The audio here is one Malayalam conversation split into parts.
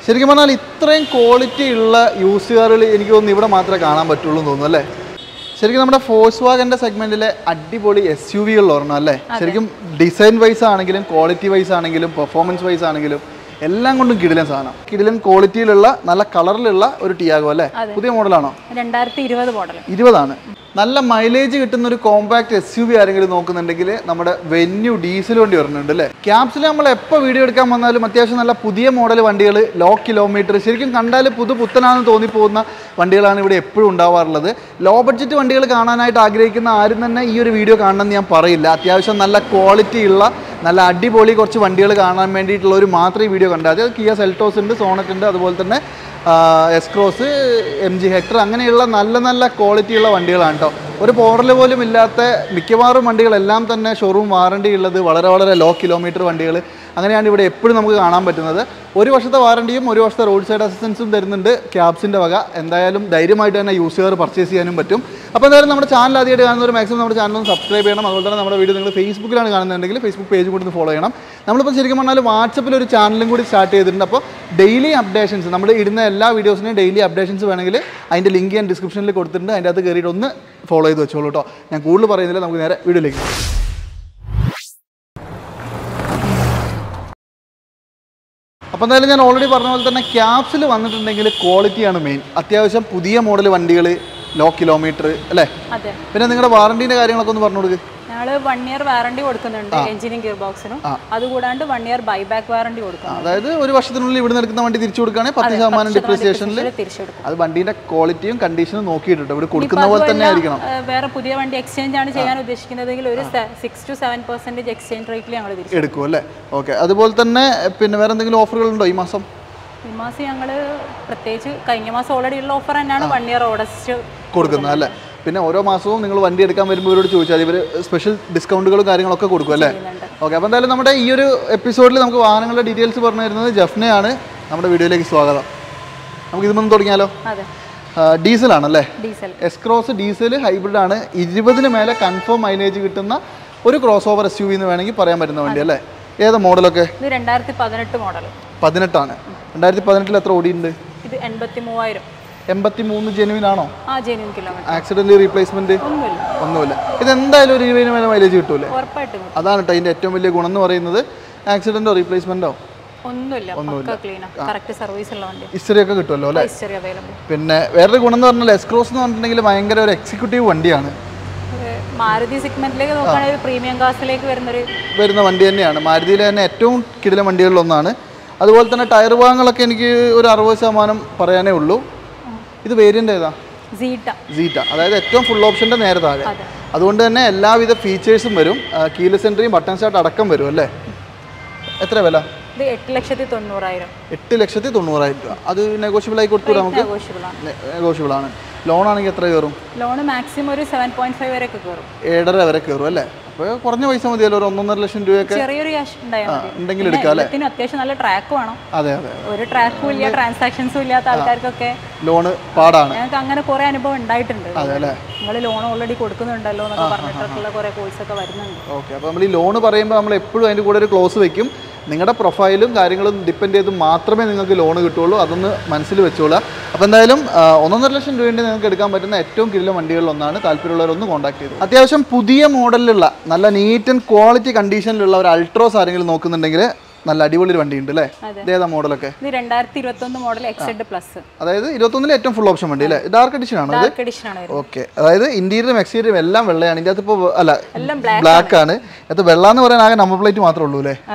ശരിക്കും പറഞ്ഞാൽ ഇത്രയും ക്വാളിറ്റി ഉള്ള യൂസ് കാറുകൾ എനിക്ക് തോന്നുന്നു ഇവിടെ മാത്രമേ കാണാൻ പറ്റുള്ളൂ എന്ന് തോന്നുന്നു അല്ലേ? ശരിക്കും നമ്മുടെ ഫോഴ്സ്വാഗന്റെ സെഗ്മെന്റിലെ അടിപൊളി SUV ഒരെണ്ണം അല്ലേ? ശരിക്കും ഡിസൈൻ വൈസ് ആണെങ്കിലും ക്വാളിറ്റി വൈസ് ആണെങ്കിലും പെർഫോമൻസ് വൈസ് ആണെങ്കിലും എല്ലാം കൊണ്ടും കിടിലൻ സാധനം. കിടിലൻ ക്വാളിറ്റിയിലുള്ള നല്ല കളറിലുള്ള ഒരു ടിയാഗോ അല്ലേ? പുതിയ മോഡലാണോ? 2020 മോഡൽ. 20 നല്ല മൈലേജ് കിട്ടുന്ന ഒരു കോമ്പാക്ട് SUV ആരെങ്കിലും നോക്കുന്നുണ്ടെങ്കിൽ നമ്മുടെ വെന്യൂ ഡീസൽ വണ്ടി വരുന്നുണ്ട് അല്ലേ? ക്യാപ്സിൽ നമ്മൾ എപ്പോൾ വീഡിയോ എടുക്കാൻ വന്നാലും അത്യാവശ്യം നല്ല പുതിയ മോഡൽ വണ്ടികൾ, ലോ കിലോമീറ്റർ, ശരിക്കും കണ്ടാൽ പുത്തനാണെന്ന് തോന്നിപ്പോകുന്ന വണ്ടികളാണ് ഇവിടെ എപ്പോഴും ഉണ്ടാവാറുള്ളത്. ലോ ബഡ്ജറ്റ് വണ്ടികൾ കാണാനായിട്ട് ആഗ്രഹിക്കുന്ന ആരും തന്നെ ഈ ഒരു വീഡിയോ കാണണമെന്ന് ഞാൻ പറയില്ല. അത്യാവശ്യം നല്ല ക്വാളിറ്റി ഉള്ള നല്ല അടിപൊളി കുറച്ച് വണ്ടികൾ കാണാൻ വേണ്ടിയിട്ടുള്ളവർ മാത്രമേ ഈ വീഡിയോ കണ്ടാൽ മതി. അത് കിയ സെൽറ്റോസ് ഉണ്ട്, സോണറ്റ് ഉണ്ട്, അതുപോലെ തന്നെ എസ്ക്രോസ്, MG ഹെക്ടർ, അങ്ങനെയുള്ള നല്ല നല്ല ക്വാളിറ്റിയുള്ള വണ്ടികളാണ് കേട്ടോ. ഒരു പോറൽ പോലും ഇല്ലാത്ത മിക്കവാറും വണ്ടികളെല്ലാം തന്നെ ഷോറൂം വാറണ്ടി ഉള്ളത്, വളരെ വളരെ ലോ കിലോമീറ്റർ വണ്ടികൾ. അങ്ങനെയാണ് ഇവിടെ എപ്പോഴും നമുക്ക് കാണാൻ പറ്റുന്നത്. 1 വർഷത്തെ വാറണ്ടിയും 1 വർഷത്തെ റോഡ് സൈഡ് അസിസ്റ്റൻസും തരുന്നുണ്ട് ക്യാപ്സിൻ്റെ വക. എന്തായാലും ധൈര്യമായിട്ട് തന്നെ യൂസ് കാർ പർച്ചേസ് ചെയ്യാനും പറ്റും. അപ്പോൾ എന്തായാലും നമ്മുടെ ചാനൽ ആദ്യമായിട്ട് കാണുന്നവർ മാക്സിമം നമ്മുടെ ചാനൽ ഒന്ന് സബ്സ്ക്രൈബ് ചെയ്യണം. അതുപോലെ തന്നെ നമ്മുടെ വീഡിയോ നിങ്ങൾ ഫേസ്ബുക്കിലാണ് കാണുന്നുണ്ടെങ്കിൽ ഫേസ്ബുക്ക് പേജ് കൂടി ഒന്ന് ഫോളോ ചെയ്യണം. നമ്മളിപ്പോൾ ശരിക്കും പറഞ്ഞാൽ വാട്സപ്പിൽ ഒരു ചാനലും കൂടി സ്റ്റാർട്ട് ചെയ്തിട്ടുണ്ട്. അപ്പോൾ ഡെയിലി അപ്ഡേഷൻസ്, നമ്മൾ ഇടുന്ന എല്ലാ വീഡിയോസിനും ഡെയിലി അപ്ഡേഷൻസ് വേണമെങ്കിൽ അതിൻ്റെ ലിങ്ക് ഞാൻ ഡിസ്ക്രിപ്ഷനിൽ കൊടുത്തിട്ടുണ്ട്. അതിൻ്റെ അകത്ത് കയറിയിട്ട് ഒന്ന് ഫോളോ ചെയ്ത് വെച്ചോളൂ കേട്ടോ. ഞാൻ കൂടുതൽ പറയുന്നില്ല, നമുക്ക് നേരെ വീഡിയോയിലേക്ക് പോകാം. അപ്പോൾ എന്തായാലും ഞാൻ ഓൾറെഡി പറഞ്ഞ പോലെ തന്നെ ക്യാപ്സിൽ വന്നിട്ടുണ്ടെങ്കിൽ ക്വാളിറ്റിയാണ് മെയിൻ. അത്യാവശ്യം പുതിയ മോഡൽ വണ്ടികൾ, ലോ കിലോമീറ്റർ അല്ലേ? പിന്നെ നിങ്ങളുടെ വാറണ്ടീൻ്റെ കാര്യങ്ങളൊക്കെ ഒന്ന് പറഞ്ഞു കൊടുക്കുക. ഞങ്ങൾ 1 ഇയർ വാറണ്ടി കൊടുക്കുന്നുണ്ട് എഞ്ചിനും ഗിയർ ബോക്സിനും. അതുകൂടാണ്ട് 1 ഇയർ ബൈബാക്ക് വാറണ്ടി കൊടുക്കുന്നു. അതായത് 1 വർഷത്തിനുള്ളിൽ ഇവിടെ നിൽക്കുന്ന വണ്ടി തിരിച്ചു കൊടുക്കുകയാണെങ്കിൽ 10% ഡിപ്രീസിയേഷനിൽ അത് വണ്ടീൻ്റെ ക്വാളിറ്റിയും കണ്ടീഷനും നോക്കിയിട്ടുണ്ട് ഇവിടെ കൊടുക്കുന്ന പോലെ തന്നെ ആയിരിക്കണം. വേറെ പുതിയ വണ്ടി എക്സ്ചേഞ്ച് ആണ് ചെയ്യാൻ ഉദ്ദേശിക്കുന്നതെങ്കിൽ ഒരു 6 to 7% എക്സ്ചേഞ്ച് റേറ്റിൽ ഞങ്ങൾ എടുക്കും അല്ലേ? ഓക്കെ. അതുപോലെ തന്നെ പിന്നെ വേറെ എന്തെങ്കിലും ഓഫറുകൾ ഉണ്ടോ ഈ മാസം? ഈ മാസം ഞങ്ങൾ പ്രത്യേകിച്ച് കഴിഞ്ഞ മാസം ഓൾറെഡി ഉള്ള ഓഫർ തന്നെയാണ് 1 ഇയർ ഓഡസ്റ്റ് കൊടുക്കുന്നത് അല്ലേ? പിന്നെ ഓരോ മാസവും നിങ്ങൾ വണ്ടി എടുക്കാൻ വരുമ്പോൾ ഇവരോട് ചോദിച്ചാൽ ഇവർ സ്പെഷ്യൽ ഡിസ്കൗണ്ടുകളും കാര്യങ്ങളൊക്കെ കൊടുക്കും അല്ലേ? ഓക്കെ. അപ്പോൾ എന്തായാലും നമ്മുടെ ഈ ഒരു എപ്പിസോഡിൽ നമുക്ക് വാഹനങ്ങളുടെ ഡീറ്റെയിൽസ് പറഞ്ഞു തരുന്നത് ജഫ്നയാണ്. നമ്മുടെ വീഡിയോയിലേക്ക് സ്വാഗതം. നമുക്ക് ഇതൊന്നും തുടങ്ങിയാലോ? ഡീസലാണല്ലേ? എസ്ക്രോസ് ഡീസൽ ഹൈബ്രിഡ് ആണ്. 20-ന് മേലെ കൺഫേം മൈലേജ് കിട്ടുന്ന ഒരു ക്രോസ് ഓവർ SUV എന്ന് വേണമെങ്കിൽ പറയാൻ പറ്റുന്ന വണ്ടി അല്ലേ? ഏതാ മോഡലൊക്കെ? 2018 മോഡൽ. 18 2018 എത്ര ഓടിയുണ്ട്? ഇത് 83,000. 83 ജെനുവിൻ ആണോ? Genuine kilometre. ആക്സിഡന്റ് റീപ്ലേസ്മെന്റ് ഒന്നുമില്ല. ഇത് എന്തായാലും ഒരു 20-ന് മേലെ മൈലേജ് കിട്ടൂലേ? അതാണ് കേട്ടോ ഇതിന്റെ ഏറ്റവും വലിയ ഗുണം എന്ന് പറയുന്നത്. ആക്സിഡന്റോ റീപ്ലേസ്മെന്റോ ഹിസ്റ്ററി ഒക്കെ കിട്ടുമല്ലോ അല്ലേ? പിന്നെ വേറൊരു ഗുണം എന്ന് പറഞ്ഞാൽ എസ്ക്രോസ് എന്ന് പറഞ്ഞിട്ടുണ്ടെങ്കിൽ ഭയങ്കര ഒരു എക്സിക്യൂട്ടീവ് വണ്ടിയാണ്. മാരുതി സെഗ്മെന്റിലേക്ക് നോക്കുകയാണെങ്കിൽ പ്രീമിയം ക്ലാസ്സിലേക്ക് വരുന്ന വണ്ടി തന്നെയാണ്. മാരുതിയിലെ തന്നെ ഏറ്റവും കിടിലൻ വണ്ടികളിലൊന്നാണ്. അതുപോലെ തന്നെ ടയർ ഭാഗങ്ങളൊക്കെ എനിക്ക് ഒരു 60% പറയാനേ ഉള്ളൂ. ഇത് വേരിയന്റ് ഏതാ? സീറ്റ. അതായത് ഏറ്റവും ഫുൾ ഓപ്ഷന്റെ നേരെ താഴെ. അതുകൊണ്ട് തന്നെ എല്ലാവിധ ഫീച്ചേഴ്സും വരും. കീലെസ് എൻട്രിയും ബട്ടൺ സ്റ്റാർട്ട് അടക്കം വരും അല്ലേ? എത്ര വില? 8,90,000. 8,90,000 രൂപ. അത് നെഗോഷ്യബിൾ ആയി കൊടുത്തു നമുക്ക്? നെഗോഷ്യബിൾ ആണ്. ലോൺ ആണെങ്കിൽ എത്ര കയറും? ലോൺ മാക്സിമം ഒരു 7.5 വരെ കയറും. 7.5 വരെ കയറും അല്ലേ? അപ്പോൾ കുറഞ്ഞ പൈസ മതിയല്ലോ, ഒരു 1.5 ലക്ഷം രൂപയൊക്കെ ചെറിയൊരു ക്യാഷ് ഉണ്ടെങ്കിൽ എടുക്കാം അല്ലേ? അത്യാവശ്യം നല്ല ട്രാക്ക് വേണം. അതെ. ഒരു ട്രാക്കും ഇല്ല, ട്രാൻസാക്ഷൻസും ഇല്ലാത്ത ആൾക്കാർക്കൊക്കെ ലോണ് പാടാണ്. ഞങ്ങൾക്ക് അങ്ങനെ കുറെ അനുഭവം ഉണ്ടായിട്ടുണ്ട്. അതെ. നിങ്ങൾ ലോൺ ഓൾറെഡി കൊടുക്കുന്നുണ്ടല്ലോ എന്നൊക്കെ പറഞ്ഞിട്ടുള്ള കുറെ കോഴ്സ് ഒക്കെ വരുന്നുണ്ട്. ഓക്കെ. അപ്പോൾ നമ്മൾ ഈ ലോണ് പറയുമ്പോൾ നമ്മൾ എപ്പോഴും അതിൻ്റെ കൂടെ ഒരു ക്ലോസ് വെക്കും. നിങ്ങളുടെ പ്രൊഫൈലും കാര്യങ്ങളും ഡിപ്പെൻഡ് ചെയ്ത് മാത്രമേ നിങ്ങൾക്ക് ലോൺ കിട്ടുള്ളൂ. അതൊന്ന് മനസ്സിൽ വെച്ചോളൂ. അപ്പോൾ എന്തായാലും 1.5 ലക്ഷം രൂപേൻ്റെ നിങ്ങൾക്ക് എടുക്കാൻ പറ്റുന്ന ഏറ്റവും കിടിലൻ വണ്ടികളിലൊന്നാണ്. താല്പര്യമുള്ളവരൊന്ന് കോൺടാക്ട് ചെയ്തു. അത്യാവശ്യം പുതിയ മോഡലിലുള്ള നല്ല നീറ്റ് ആൻഡ് ക്വാളിറ്റി കണ്ടീഷനിലുള്ള ഒരു അൾട്രോസ് ആരെങ്കിലും നോക്കുന്നുണ്ടെങ്കിൽ നല്ല അടിപൊളി ഒരു വണ്ടി ഉണ്ട് അല്ലേ? ഇതേതാ മോഡലൊക്കെ? 2021 മോഡൽ XZ പ്ലസ്. അതായത് 21-ലെ ഏറ്റവും ഫുൾ ഓപ്ഷൻ വണ്ടി അല്ലേ? ഡാർക്ക് എഡിഷൻ ആണോ ഇത്? ഓക്കെ. അതായത് ഇന്റീരിയറും എക്സ്റ്റീരിയറും എല്ലാം വെള്ളയാണ്. ഇതിനകത്ത് ഇപ്പോൾ അല്ല ബ്ലാക്ക് ആണ്. അത് വെള്ള എന്ന് പറയാൻ ആകെ നമ്പർ പ്ലേറ്റ് മാത്രമേ ഉള്ളൂ അല്ലേ?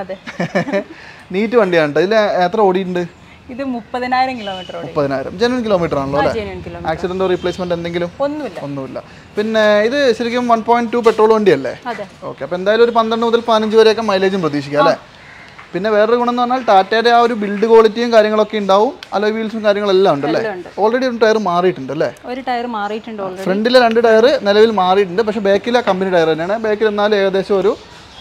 നീറ്റ് വണ്ടിയാണ്. ഇതിൽ എത്ര ഓടിയിട്ടുണ്ട്? ഇത് 30,000 കിലോമീറ്റർ. 30,000 ജെനുവിൻ കിലോമീറ്റർ ആണല്ലോ അല്ലേ? ആക്സിഡന്റോ റീപ്ലേസ്മെന്റ് എന്തെങ്കിലും? ഒന്നുമില്ല. പിന്നെ ഇത് ശരിക്കും 1.2 പെട്രോൾ വണ്ടിയല്ലേ? ഓക്കെ. അപ്പോൾ എന്തായാലും ഒരു 12 മുതൽ 15 വരെയൊക്കെ മൈലേജും പ്രതീക്ഷിക്കാം അല്ലേ? പിന്നെ വേറൊരു ഗുണം എന്ന് പറഞ്ഞാൽ ടാറ്റയുടെ ആ ഒരു ബിൽഡ് ക്വാളിറ്റിയും കാര്യങ്ങളൊക്കെ ഉണ്ടാവും. അലോയ് വീൽസും കാര്യങ്ങളെല്ലാം ഉണ്ടല്ലേ? ഓൾറെഡി ഒരു ടയർ മാറിയിട്ടുണ്ട് അല്ലേ? ഒരു ടയർ മാറിയിട്ടുണ്ട്. ഫ്രണ്ടിലെ 2 ടയർ നിലവിൽ മാറിയിട്ടുണ്ട്. പക്ഷേ ബാക്കിലെ കമ്പനി ടയർ തന്നെയാണ്. ബാക്കിൽ എന്നാലും ഏകദേശം ഒരു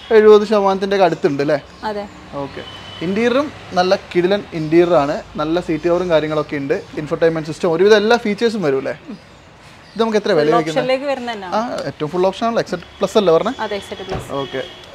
70% അടുത്തുണ്ട് അല്ലേ? ഓക്കെ. ഇന്റീരിയറും നല്ല കിടിലൻ ഇന്റീരിയറാണ്. നല്ല സീറ്റ് കവറും കാര്യങ്ങളൊക്കെ ഉണ്ട്. ഇൻഫർടൈൻമെന്റ് സിസ്റ്റം, ഒരുവിധം എല്ലാ ഫീച്ചേഴ്സും വരും അല്ലേ? ഇത് നമുക്ക് എത്ര വില വയ്ക്കുന്നത്? ഏറ്റവും ഫുൾ ഓപ്ഷൻ ആണല്ലോ, XZ പ്ലസ് അല്ലേ പറഞ്ഞത്? ഓക്കെ.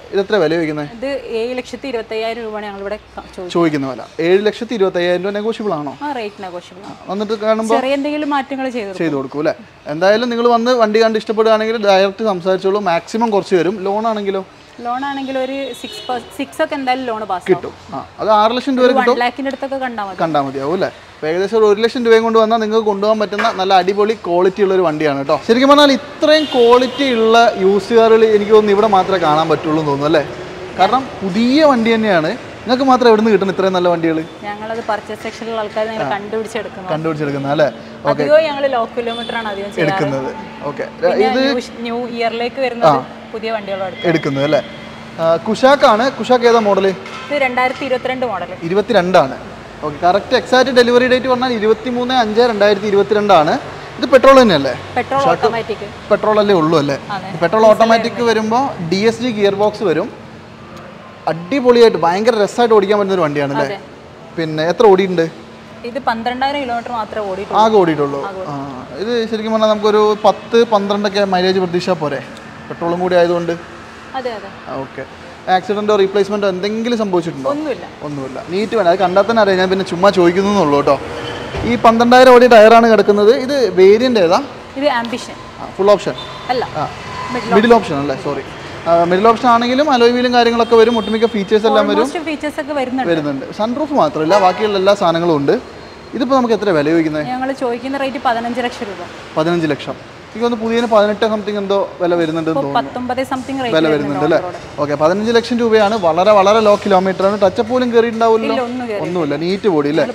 ഇത് എത്ര വില ചോദിക്കുന്നത്? ഇത് 7,25,000 രൂപയാണ് ഞങ്ങൾ ഇവിടെ ചോദിക്കുന്ന വില. 7,25,000 രൂപ നെഗോഷ്യബിൾ ആണോ? റേറ്റ് നെഗോഷ്യബിൾ ആണ്. വന്നിട്ട് കാണുമ്പോൾ ചെറിയ എന്തെങ്കിലും മാറ്റങ്ങൾ ചെയ്തു കൊടുക്കും അല്ലേ? എന്തായാലും നിങ്ങൾ വന്ന് വണ്ടി കണ്ട് ഇഷ്ടപ്പെടുകയാണെങ്കിൽ ഡയറക്റ്റ് സംസാരിച്ചോളൂ. മാക്സിമം കുറച്ച് വരും. ലോൺ ആണെങ്കിലോ? ലോൺ ആണെങ്കിൽ ഒരു 6 ഒക്കെ എന്തായാലും ലോൺ പാസ് കിട്ടും. അത് 6 ലക്ഷം രൂപ കിട്ടും. 1 ലക്ഷത്തിന്റെ അടുത്തൊക്കെ കണ്ടാൽ മതിയാവും അല്ലേ? ഏകദേശം ഒരു 1 ലക്ഷം രൂപയും കൊണ്ട് വന്നാൽ നിങ്ങൾക്ക് കൊണ്ടുപോകാൻ പറ്റുന്ന നല്ല അടിപൊളി ക്വാളിറ്റി ഉള്ള ഒരു വണ്ടിയാണ് കേട്ടോ. ശരിക്കും പറഞ്ഞാൽ ഇത്രയും ക്വാളിറ്റി ഉള്ള യൂസ് കാറുകൾ എനിക്ക് തോന്നുന്നു ഇവിടെ മാത്രമേ കാണാൻ പറ്റുള്ളൂ എന്ന് തോന്നുന്നു അല്ലേ? കാരണം പുതിയ വണ്ടി തന്നെയാണ്. നിങ്ങൾക്ക് മാത്രം എവിടെ നിന്ന് കിട്ടുന്നു ഇത്രയും നല്ല വണ്ടികൾ? ഞങ്ങളത് പർച്ചേസ് സെക്ഷനിലുള്ള ആൾക്കാർ കണ്ടുപിടിച്ചെടുക്കുന്നത് അല്ലേ? ഞങ്ങൾ ലോ കിലോമീറ്റർ ആണ് അധികം എടുക്കുന്നത്. ഓക്കെ, ഇത് ന്യൂ ഇയറിലേക്ക് വരുന്നത് പുതിയ വണ്ടികളാണ് എടുക്കുന്നത് അല്ലേ? കുഷാക്കാണ്. കുഷാക്ക് ഏതാ മോഡൽ? ഇത് 2022 മോഡൽ. 22 ആണ്. Okay, correct exact delivery date പറഞ്ഞാൽ 23/5/2022 ആണ്. ഇത് പെട്രോൾ തന്നെയല്ലേ? പെട്രോൾ അല്ലേ ഉള്ളൂ അല്ലേ? പെട്രോൾ ഓട്ടോമാറ്റിക് വരുമ്പോൾ DSG ഗിയർ ബോക്സ് വരും. അടിപൊളിയായിട്ട് ഭയങ്കര രസമായിട്ട് ഓടിക്കാൻ പറ്റുന്ന ഒരു വണ്ടിയാണ് അല്ലേ? പിന്നെ എത്ര ഓടിയിട്ടുണ്ട്? ഇത് 12,000 കിലോമീറ്റർ മാത്രമേ ഓടിയിട്ടുള്ളൂ. ആകെ ഓടിയിട്ടുള്ളൂ. ഇത് ശരിക്കും പറഞ്ഞാൽ നമുക്കൊരു 10-12 ഒക്കെ മൈലേജ് പ്രതീക്ഷ പോരെ, പെട്രോളും കൂടി ആയതുകൊണ്ട്? ഓക്കെ. ആക്സിഡന്റോ റീപ്ലേസ്മെന്റോ എന്തെങ്കിലും സംഭവിച്ചിട്ടുണ്ടോ? ഒന്നുമില്ല. നീറ്റ് വേണം. അത് കണ്ടാൽ തന്നെ അറിയാം. ഞാൻ പിന്നെ ചുമ്മാ ചോദിക്കുന്നുള്ളൂ കേട്ടോ. ഈ 12,000 ഓടി ടയറാണ് കിടക്കുന്നത്. ഇത് വേരിയന്റ് ഏതാ? ഇത് ആംബിഷൻ. ഫുൾ ഓപ്ഷൻ അല്ല, മിഡിൽ ഓപ്ഷൻ അല്ലേ? സോറി, മിഡിൽ ഓപ്ഷൻ ആണെങ്കിലും അലോയ് വീലും കാര്യങ്ങളൊക്കെ വരും. ഒട്ടുമിക്ക ഫീച്ചേഴ്സ് എല്ലാം വരുന്നുണ്ട്. സൺറൂഫ് മാത്രമല്ല, ബാക്കിയുള്ള എല്ലാ സാധനങ്ങളും ഉണ്ട്. ഇതിപ്പോൾ നമുക്ക് എത്ര വില ചോദിക്കുന്നത്? ഞങ്ങൾ ചോദിക്കുന്ന റേറ്റ് 15 ലക്ഷം രൂപ. 15 ലക്ഷം. എനിക്ക് ഒന്ന് പുതിയ 18 സംതിങ് എന്തോ വില വരുന്നുണ്ട് വില വരുന്നുണ്ട് അല്ലേ? ഓക്കെ, 15 ലക്ഷം രൂപയാണ്. വളരെ വളരെ ലോ കിലോമീറ്റർ ആണ്. ടച്ചപ്പ് പോലും കയറിയിട്ടുണ്ടാവില്ലോ? ഒന്നുമില്ല. നീറ്റ് ബോഡി അല്ലേ?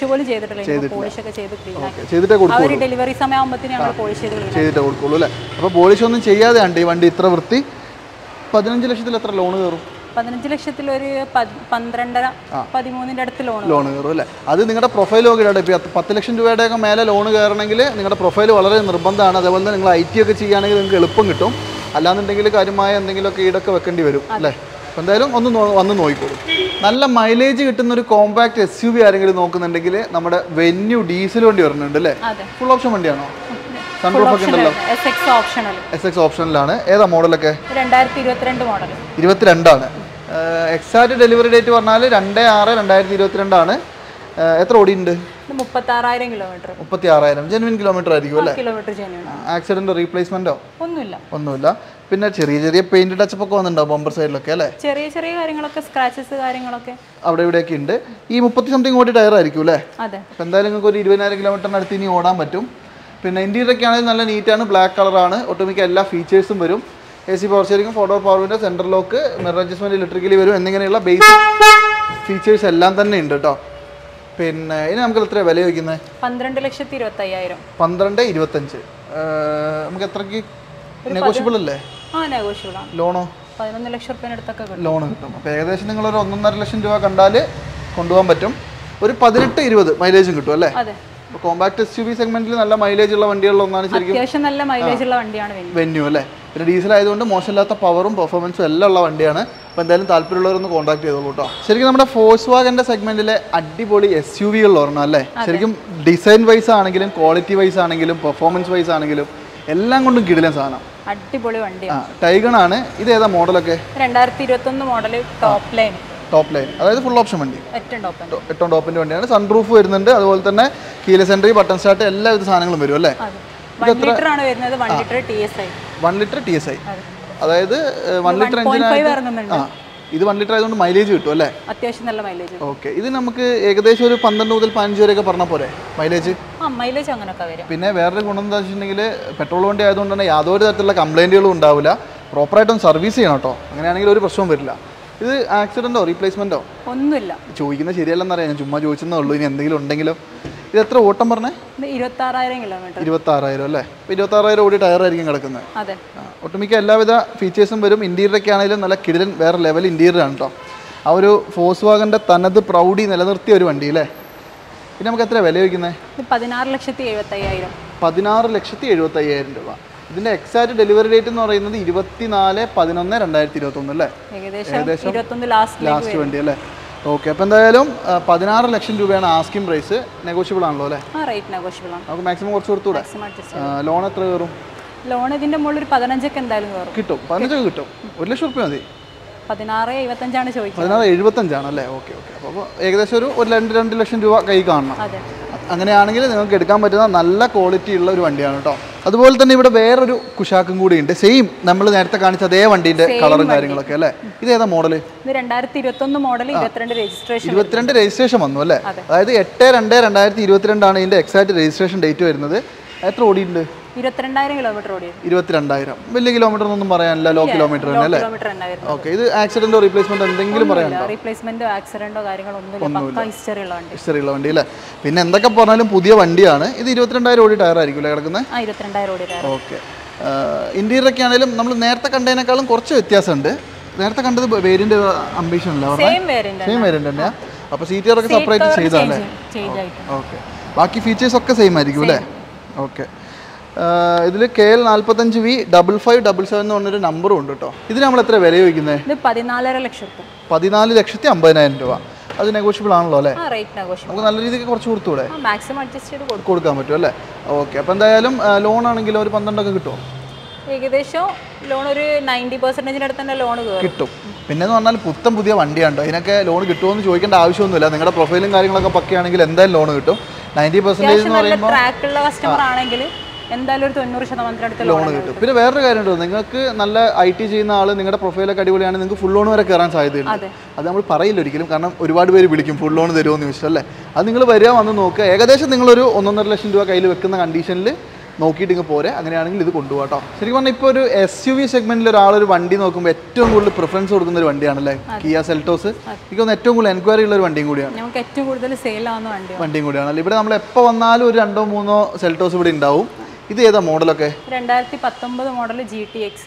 ചെയ്തിട്ടേ കൊടുക്കുള്ളൂ. ചെയ്തിട്ടേ കൊടുക്കുള്ളൂ അല്ലേ? അപ്പോൾ പോളിഷ് ഒന്നും ചെയ്യാതെയാണ് ഈ വണ്ടി ഇത്ര വൃത്തി. 15 ലക്ഷത്തിൽ എത്ര ലോൺ കയറും? 15 ലക്ഷത്തിൽ ഒരു 12-13 അടുത്ത് ലോൺ കയറും അല്ലേ? അത് നിങ്ങളുടെ പ്രൊഫൈൽ നോക്കിയിട്ട് ഇപ്പോൾ 10 ലക്ഷം രൂപയുടെയൊക്കെ മേലെ ലോൺ കയറണമെങ്കിൽ നിങ്ങളുടെ പ്രൊഫൈൽ വളരെ നിർബന്ധമാണ്. അതേപോലെ തന്നെ നിങ്ങൾ IT ഒക്കെ ചെയ്യുകയാണെങ്കിൽ നിങ്ങൾക്ക് എളുപ്പം കിട്ടും. അല്ലാന്നുണ്ടെങ്കിൽ കാര്യമായ എന്തെങ്കിലുമൊക്കെ ഈടൊക്കെ വെക്കേണ്ടി വരും അല്ലേ? അപ്പോൾ എന്തായാലും വന്ന് നോക്കിക്കോളൂ. നല്ല മൈലേജ് കിട്ടുന്ന ഒരു കോമ്പാക്ട് SUV ആരെങ്കിലും നോക്കുന്നുണ്ടെങ്കിൽ നമ്മുടെ വെന്യൂ ഡീസൽ വണ്ടി വരുന്നുണ്ട് അല്ലേ? Full option വണ്ടിയാണോ? സൺറൂഫ് ഒക്കെ ഉണ്ടല്ലോ. SX ഓപ്ഷനിലാണ്. ഏതാ മോഡലൊക്കെ? 2022 മോഡൽ. 22 ആണ്. എക്സാക്ട് ഡെലിവറി ഡേറ്റ് പറഞ്ഞാൽ 2/6/2022 ആണ്. എത്ര ഓടിയുണ്ട്? 36,000 കിലോമീറ്റർ. 36,000 ജെനുവിൻ കിലോമീറ്റർ ആയിരിക്കും അല്ലേ? ആക്സിഡന്റ് റീപ്ലേസ്മെന്റോ? ഒന്നുമില്ല. പിന്നെ ചെറിയ പെയിന്റ് ടച്ചപ്പ് ഒക്കെ വന്നിട്ടുണ്ടോ ബമ്പർ സൈഡിലൊക്കെ അല്ലേ? ചെറിയ കാര്യങ്ങളൊക്കെ, സ്ക്രാച്ചസ് കാര്യങ്ങളൊക്കെ അവിടെ ഇവിടെയൊക്കെ ഉണ്ട്. ഈ 30 സംതിങ് ഓടി ടയർ ആയിരിക്കും അല്ലേ? അപ്പം എന്തായാലും നിങ്ങൾക്ക് ഒരു 20,000 കിലോമീറ്ററിന് അടുത്ത് ഇനി ഓടാൻ പറ്റും. പിന്നെ ഇന്റീരിയറൊക്കെ ആണെങ്കിൽ നല്ല നീറ്റാണ്. ബ്ലാക്ക് കളറാണ്. ഒട്ടുമിക്ക എല്ലാ ഫീച്ചേഴ്സും വരും. AC power steering, 4 power window, central lock, mirror adjustment electrically വരും. എന്നിങ്ങനെയുള്ള ബേസിക് ഫീച്ചേഴ്സ് എല്ലാം തന്നെ ഉണ്ട് കേട്ടോ. പിന്നെ ഇനി നമുക്ക് എത്ര വില ചോദിക്കുന്നത്? 12,25,000. 12.25. നമുക്ക് എത്രക്ക് നെഗോഷ്യബിൾ അല്ലേ? ലോണോ? 11 ലക്ഷം രൂപ ലോൺ കിട്ടും. അപ്പോൾ ഏകദേശം നിങ്ങളൊരു 1.5 ലക്ഷം രൂപ കണ്ടാൽ കൊണ്ടുപോകാൻ പറ്റും. ഒരു 18-20 മൈലേജും കിട്ടും അല്ലേ? അപ്പോൾ കോമ്പാക്ട് SUV സെഗ്മെന്റിൽ നല്ല മൈലേജ് ഉള്ള വണ്ടികളിലൊന്നാണ് ശരിക്കും നല്ല മൈലേജ് ഉള്ള വണ്ടിയാണ് വെന്യൂ അല്ലേ? പിന്നെ ഡീസൽ ആയതുകൊണ്ട് മോശമില്ലാത്ത പവറും പെർഫോമൻസും എല്ലാം ഉള്ള വണ്ടിയാണ്. അപ്പോൾ എന്തായാലും താല്പര്യമുള്ളവരൊന്ന് കോൺടാക്ട് ചെയ്തോളൂ കേട്ടോ. ശരിക്കും നമ്മുടെ ഫോഴ്സ്വാഗന്റെ സെഗ്മെന്റിലെ അടിപൊളി SUV-കളിൽ ഒരെണ്ണം അല്ലേ? ശരിക്കും ഡിസൈൻ വൈസ് ആണെങ്കിലും ക്വാളിറ്റി വൈസ് ആണെങ്കിലും പെർഫോമൻസ് വൈസ് ആണെങ്കിലും എല്ലാം കൊണ്ടും കിടിലൻ സാധനം. അടിപൊളി വണ്ടിയാണ്. ടൈഗൺ ആണ്. ഇത് ഏതാ മോഡലൊക്കെ? 2021 മോഡൽ ടോപ്പ് ലൈൻ, അതായത് ഫുൾ ഓപ്ഷൻ വണ്ടി. 8 ടോപ്പിന്റെ വണ്ടിയാണ്. സൺറൂഫ് വരുന്നുണ്ട്. അതുപോലെ തന്നെ കീലെസ് എൻട്രി, ബട്ടൺ സ്റ്റാർട്ട്, എല്ലാവിധ സാധനങ്ങളും വരും അല്ലേ? 1 ലിറ്റർ ആണ് വരുന്നത്. 1 ലിറ്റർ TSI. 1 ലിറ്റർ TSI, അതായത് 1 ലിറ്റർ എഞ്ചിൻ. ഇത് 1 ലിറ്റർ ആയതുകൊണ്ട് മൈലേജ് കിട്ടും അല്ലേ? അത്യാവശ്യം നല്ല മൈലേജ്. ഓക്കെ, ഇത് നമുക്ക് ഏകദേശം ഒരു 12 മുതൽ 15 വരെയൊക്കെ പറഞ്ഞാൽ പോരെ മൈലേജ്? മൈലേജ് അങ്ങനെയൊക്കെ വരും. പിന്നെ വേറൊരു ഗുണം എന്താ വെച്ചിട്ടുണ്ടെങ്കിൽ പെട്രോൾ വണ്ടി ആയതുകൊണ്ട് തന്നെ യാതൊരു തരത്തിലുള്ള കംപ്ലൈൻറ്റുകളും ഉണ്ടാവില്ല. പ്രോപ്പറായിട്ടും സർവീസ് ചെയ്യണം കേട്ടോ. അങ്ങനെയാണെങ്കിൽ ഒരു പ്രശ്നവും വരില്ല. ഇത് ആക്സിഡന്റോ റീപ്ലേസ്മെന്റോ? ഒന്നുമില്ല. ചോദിക്കുന്നത് ശരിയല്ലെന്നറിയാം. ഞാൻ ചുമ്മാ ചോദിച്ചെന്നേ ഉള്ളൂ. ഇനി എന്തെങ്കിലും ഉണ്ടെങ്കിലോ? ഇത് എത്ര ഓട്ടം പറഞ്ഞേ? 26,000 കിലോമീറ്റർ. 26,000 അല്ലേ? 26,000 ഓടി ടയർ ആയിരിക്കും കിടക്കുന്നത്. ഒട്ടുമിക്ക എല്ലാവിധ ഫീച്ചേഴ്സും വരും. ഇന്റീരിയറൊക്കെ ആണെങ്കിലും നല്ല കിടിലൻ വേറെ ലെവൽ ഇന്റീരിയർ ആണ് കേട്ടോ. ആ ഒരു ഫോഴ്സ്വാഗന്റെ തനത് പ്രൗഢി നിലനിർത്തിയ ഒരു വണ്ടി അല്ലേ? പിന്നെ നമുക്ക് എത്ര വില ചോദിക്കുന്നത്? 16,75,000. 16,75,000 രൂപ. ഇതിന്റെ എക്സാക്ട് ഡെലിവറി ഡേറ്റ് എന്ന് പറയുന്നത് 24/11/2021 അല്ലേ? ഏകദേശം ലാസ്റ്റ് വണ്ടി അല്ലേ? ഓക്കെ, അപ്പോൾ എന്തായാലും 16 ലക്ഷം രൂപയാണ് ആസ്കിംഗ് പ്രൈസ്. നെഗോഷ്യബിൾ ആണല്ലോ അല്ലേ? നമുക്ക് മാക്സിമം കുറച്ച് കൊടുത്തൂടെ? ലോൺ എത്ര കയറും? ലോൺ ഇതിന്റെ മുകളിൽ ഒരു 15 ഒക്കെ എന്തായാലും കിട്ടും. 15 കിട്ടും. 1 ലക്ഷം റുപ്യ മതി. 16,75 ചോദിക്കുന്നത്. 16,75 ആണല്ലേ? Okay okay. അപ്പോൾ ഏകദേശം ഒരു 2 ലക്ഷം രൂപ കൈ കാണണം. അങ്ങനെയാണെങ്കിൽ നിങ്ങൾക്ക് എടുക്കാൻ പറ്റുന്ന നല്ല ക്വാളിറ്റി ഉള്ള ഒരു വണ്ടിയാണ് കേട്ടോ. അതുപോലെ തന്നെ ഇവിടെ വേറൊരു കുശാക്കും കൂടി ഉണ്ട്. സെയിം നമ്മൾ നേരത്തെ കാണിച്ച അതേ വണ്ടിന്റെ കളറും കാര്യങ്ങളൊക്കെ അല്ലേ? ഇത് ഏതാ മോഡല്? 2021 മോഡൽ, 22 രജിസ്ട്രേഷൻ വന്നു അല്ലേ? അതായത് 8/2/2022 ആണ് ഇതിന്റെ എക്സാക്ട് രജിസ്ട്രേഷൻ ഡേറ്റ് വരുന്നത്. എത്ര ഓടിയിട്ടുണ്ട്? 22,000 കിലോമീറ്റർ ഓടി. 22,000. വലിയ കിലോമീറ്റർ ഒന്നും പറയാനില്ല, ലോ കിലോമീറ്റർ തന്നെ അല്ലേ? ഓക്കെ. ഇത് ആക്സിഡന്റോ റീപ്ലേസ്മെന്റ് എന്തെങ്കിലും പറയാനുണ്ടോ? റീപ്ലേസ്മെന്റോ ആക്സിഡന്റോ കാര്യങ്ങളോ ഒന്നുമില്ല. ഹിസ്റ്ററി ഉള്ള വണ്ടി അല്ലേ? പിന്നെ എന്തൊക്കെ പറഞ്ഞാലും പുതിയ വണ്ടിയാണ്. ഇത് 22,000 ഓടി ടയർ ആയിരിക്കും അല്ലേ കിടക്കുന്നത്? 22,000 ഓടി ടയർ. ഓക്കെ. ഇന്റീരിയർ ഒക്കെ ആണെങ്കിലും നമ്മൾ നേരത്തെ കണ്ടതിനേക്കാളും കുറച്ച് വ്യത്യാസമുണ്ട്. നേരത്തെ കണ്ടത് വേരിയന്റ് അംബിഷൻ അല്ല? സെയിം വേരിയന്റ് തന്നെയാ. അപ്പോൾ സീറ്റർ ഒക്കെ സെപ്പറേറ്റ് ചെയ്തല്ലേ? ഓക്കെ. ബാക്കി ഫീച്ചേഴ്സ് ഒക്കെ സെയിം ആയിരിക്കും അല്ലേ? ഓക്കെ. ഇതിൽ KL 45V 5577 എന്ന് പറഞ്ഞൊരു നമ്പറും ഉണ്ട് കേട്ടോ. ഇതിന് നമ്മൾ എത്ര വില ചോദിക്കുന്നത്? ഇത് 14.5 ലക്ഷം. 14,50,000 രൂപ. അത് നെഗോഷ്യബിൾ ആണല്ലോ അല്ലേ? നമുക്ക് നല്ല രീതിക്ക് കുറച്ച് കൊടുത്തൂടെ? മാക്സിമം അഡ്ജസ്റ്റ് ചെയ്ത് കൊടുക്കാൻ പറ്റും അല്ലേ? ഓക്കെ. അപ്പോൾ എന്തായാലും ലോൺ ആണെങ്കിൽ ഒരു 12 കിട്ടുമോ? ഏകദേശം ലോൺ ഒരു 90% അടുത്ത് തന്നെ ലോൺ കിട്ടും. പിന്നെന്ന് പറഞ്ഞാൽ പുതിയ വണ്ടിയാണ്ടോ, അതിനൊക്കെ ലോൺ കിട്ടുമോ എന്ന് ചോദിക്കേണ്ട ആവശ്യമൊന്നുമില്ല. നിങ്ങളുടെ പ്രൊഫൈലും കാര്യങ്ങളൊക്കെ പക്കയാണെങ്കിൽ എന്തായാലും ലോൺ കിട്ടും. 90% എന്ന് പറയുമ്പോൾ ട്രാക്കുള്ള കസ്റ്റമർ ആണെങ്കിൽ എന്തായാലും ഒരു 90% ലോൺ കിട്ടും. പിന്നെ വേറൊരു കാര്യമുണ്ടോ, നിങ്ങൾക്ക് നല്ല IT ചെയ്യുന്ന ആൾ നിങ്ങളുടെ പ്രൊഫൈലൊക്കെ അടിപൊളിയാണ്, നിങ്ങൾക്ക് ഫുൾ ലോൺ വരെ കയറാൻ സാധ്യതയുണ്ട്. അത് നമ്മൾ പറയില്ല ഒരിക്കലും, കാരണം ഒരുപാട് പേര് വിളിക്കും ഫുൾ ലോൺ തരുമോ എന്ന് ചോദിച്ചാൽ അല്ലേ? അത് നിങ്ങൾ വരിക വന്ന് നോക്കുക. ഏകദേശം നിങ്ങളൊരു 1.5 ലക്ഷം രൂപ കയ്യിൽ വെക്കുന്ന കണ്ടീഷനിൽ നോക്കിയിട്ട് ഇങ്ങ് പോരെ. അങ്ങനെയാണെങ്കിൽ ഇത് കൊണ്ടുപോകാം. ശരിക്കും പറഞ്ഞാൽ ഇപ്പോൾ ഒരു SUV സെഗ്മെന്റിൽ ഒരാളൊരു വണ്ടി നോക്കുമ്പോൾ ഏറ്റവും കൂടുതൽ പ്രിഫറൻസ് കൊടുക്കുന്ന ഒരു വണ്ടിയാണല്ലേ കിയ സെൽറ്റോസ്? എനിക്കൊന്ന് ഏറ്റവും കൂടുതൽ എൻക്വയറി ഉള്ള ഒരു വണ്ടിയും കൂടിയാണ്, നമുക്ക് ഏറ്റവും കൂടുതൽ സെയിൽ ആവുന്ന വണ്ടിയും കൂടിയാണല്ലേ. ഇവിടെ നമ്മൾ എപ്പോൾ വന്നാലും ഒരു 2-3 സെൽറ്റോസ് ഇവിടെ ഉണ്ടാവും. ഇത് ഏതാ മോഡലൊക്കെ? 2019 മോഡൽ GTX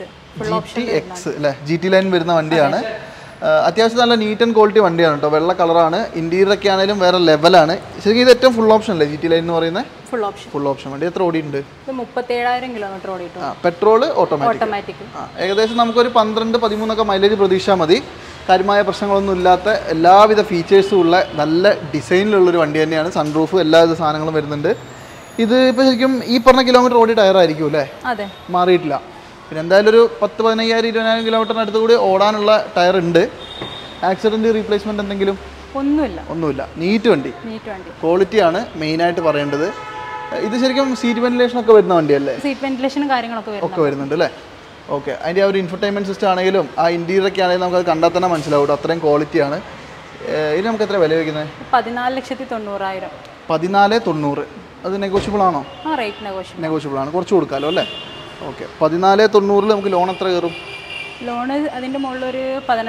അല്ലേ? GT ലൈൻ വരുന്ന വണ്ടിയാണ്. അത്യാവശ്യം നല്ല നീറ്റ് ആൻഡ് ക്വാളിറ്റി വണ്ടിയാണ് കേട്ടോ. വെള്ള കളറാണ്. ഇന്റീരിയർ ഒക്കെ ആണെങ്കിലും വേറെ ലെവലാണ്. ശരിക്കും ഇത് ഏറ്റവും ഫുൾ ഓപ്ഷൻ അല്ലേ GT ലൈൻ എന്ന് പറയുന്നത്? ഫുൾ ഓപ്ഷൻ വണ്ടി. എത്ര ഓടിയുണ്ട്? 37,000 കിലോമീറ്റർ ഓടിയിട്ടുണ്ട്. Petrol automatic. ഏകദേശം നമുക്കൊരു 12-13 ഒക്കെ മൈലേജ് പ്രതീക്ഷിച്ചാൽ മതി. കാര്യമായ പ്രശ്നങ്ങളൊന്നും ഇല്ലാത്ത എല്ലാവിധ ഫീച്ചേഴ്സും ഉള്ള നല്ല ഡിസൈനിലുള്ളൊരു വണ്ടി തന്നെയാണ്. സൺറൂഫ് എല്ലാവിധ സാധനങ്ങളും വരുന്നുണ്ട്. ഇത് ഇപ്പോൾ ശരിക്കും ഈ പറഞ്ഞ കിലോമീറ്റർ ഓടി ടയർ ആയിരിക്കും അല്ലേ? മാറിയിട്ടില്ല. പിന്നെ എന്തായാലും ഒരു 10,000-20,000 കിലോമീറ്ററിന് അടുത്ത് കൂടി ഓടാനുള്ള ടയർ ഉണ്ട്. ആക്സിഡന്റ് റീപ്ലേസ്മെന്റ് എന്തെങ്കിലും? ഒന്നുമില്ല. നീറ്റ് വണ്ടി, ക്വാളിറ്റിയാണ് മെയിനായിട്ട് പറയേണ്ടത്. ഇത് ശരിക്കും സീറ്റ് വെന്റിലേഷൻ ഒക്കെ വരുന്ന വണ്ടിയല്ലേ? സീറ്റ് വെന്റിലേഷനും കാര്യങ്ങളൊക്കെ വരുന്നുണ്ട് അല്ലേ? ഓക്കെ. അതിൻ്റെ ആ ഒരു ഇൻഫർടൈൻമെന്റ് സിസ്റ്റം ആണെങ്കിലും ആ ഇന്റീരിയർ ഒക്കെ ആണെങ്കിലും നമുക്ക് അത് കണ്ടാൽ തന്നെ മനസ്സിലാവും. അത്രയും ക്വാളിറ്റിയാണ്. ഇത് നമുക്ക് എത്ര വില വയ്ക്കുന്നത്? 14,90,000. 14,90,000. അത് നെഗോഷ്യബിൾ ആണോ? നെഗോഷ്യബിൾ ആണ്, കുറച്ച് കൊടുക്കാമല്ലോ അല്ലേ? ഓക്കെ. 14,90,000 നമുക്ക് ലോൺ എത്ര കയറും? ലോണ് അതിൻ്റെ മുകളിൽ ഒരു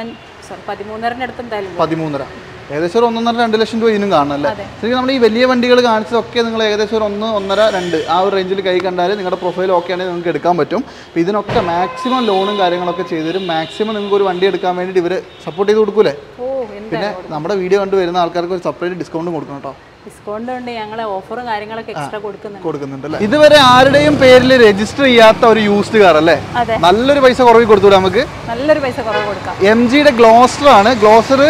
13,500 അടുത്ത് എന്തായാലും. 13,500. ഏകദേശം ഒരു 1.5-2 ലക്ഷം രൂപ ഇതിനും കാണണം അല്ലേ? ശരിക്കും നമ്മൾ ഈ വലിയ വണ്ടികൾ കാണിച്ചതൊക്കെ നിങ്ങൾ ഏകദേശം ഒരു 1-1.5-2 ആ ഒരു റേഞ്ചിൽ കൈ കണ്ടാൽ നിങ്ങളുടെ പ്രൊഫൈൽ ഓക്കെ ആണെങ്കിൽ നിങ്ങൾക്ക് എടുക്കാൻ പറ്റും. അപ്പോൾ ഇതിനൊക്കെ മാക്സിമം ലോണും കാര്യങ്ങളൊക്കെ ചെയ്തു തരും. മാക്സിമം നിങ്ങൾക്ക് ഒരു വണ്ടി എടുക്കാൻ വേണ്ടിയിട്ട് ഇവർ സപ്പോർട്ട് ചെയ്ത് കൊടുക്കൂലേ? പിന്നെ നമ്മുടെ വീഡിയോ കണ്ടു വരുന്ന ആൾക്കാർക്ക് ഒരു സെപ്പറേറ്റ് ഡിസ്കൗണ്ട് കൊടുക്കണം കേട്ടോ. ഡിസ്കൗണ്ട് ഉണ്ട്, ഞങ്ങൾ ഓഫറും കാര്യങ്ങളൊക്കെ എക്സ്ട്രാ കൊടുക്കുന്നുണ്ട്. ഇതുവരെ ആരുടെയും പേരിൽ രജിസ്റ്റർ ചെയ്യാത്ത ഒരു യൂസ്ഡ് കാർ അല്ലേ? നല്ലൊരു പൈസ കുറവ് കൊടുത്തൂടെ നമുക്ക്? നല്ലൊരു പൈസ കുറവ് കൊടുക്കാം. MGയുടെ ഗ്ലോസർ ആണ്. ഗ്ലോസർ